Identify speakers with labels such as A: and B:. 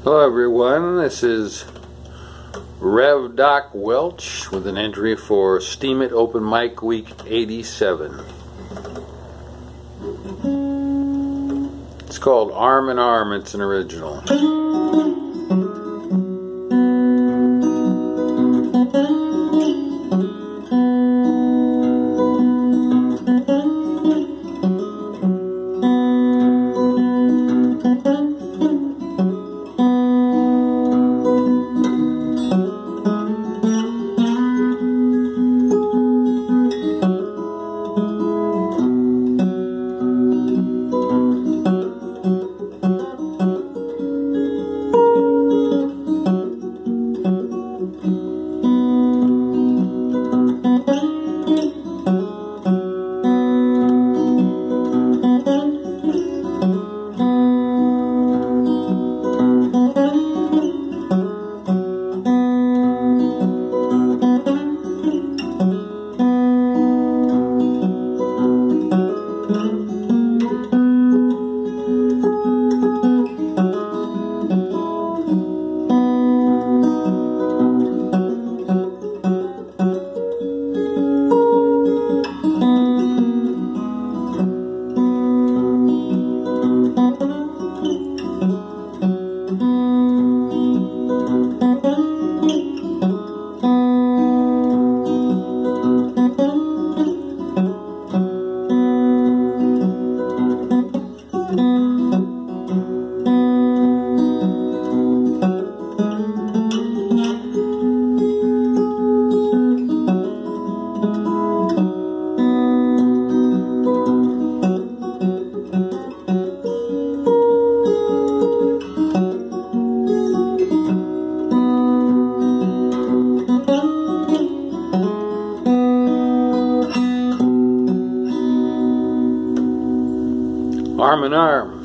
A: Hello everyone, this is revdocwelch with an entry for Steemit Open Mic Week 87. It's called Arm in Arm, it's an original. Arm in arm.